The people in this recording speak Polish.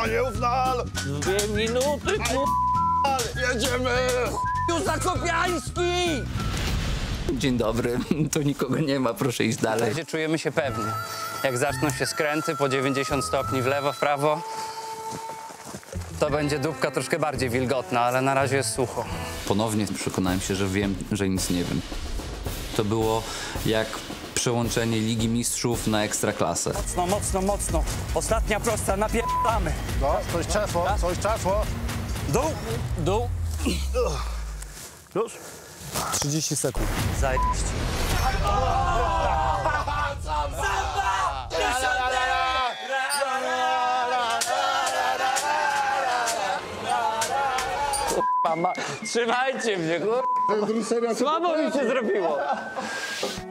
Nieufnal! 2 minuty, Jedziemy! Już Zakopiański! Dzień dobry, tu nikogo nie ma, proszę iść dalej. Gdzie czujemy się pewnie. Jak zaczną się skręty po 90 stopni w lewo, w prawo, to będzie dupka troszkę bardziej wilgotna, ale na razie jest sucho. Ponownie przekonałem się, że wiem, że nic nie wiem. To było jak przełączenie Ligi Mistrzów na Ekstraklasę. Mocno, mocno, mocno. Ostatnia prosta, napierdamy. No, coś czasło, coś czasło. Dół, dół. Już? 30 sekund. Zajebiście. Trzymajcie mnie, kurwa. Słabo mi się zrobiło.